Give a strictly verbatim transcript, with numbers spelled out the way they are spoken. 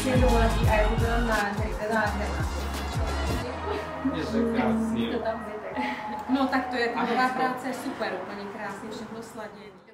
je dovolený a je to teda nádherná. Je to krásný. No tak to je, taková práce je super, úplně krásně všechno sladěné.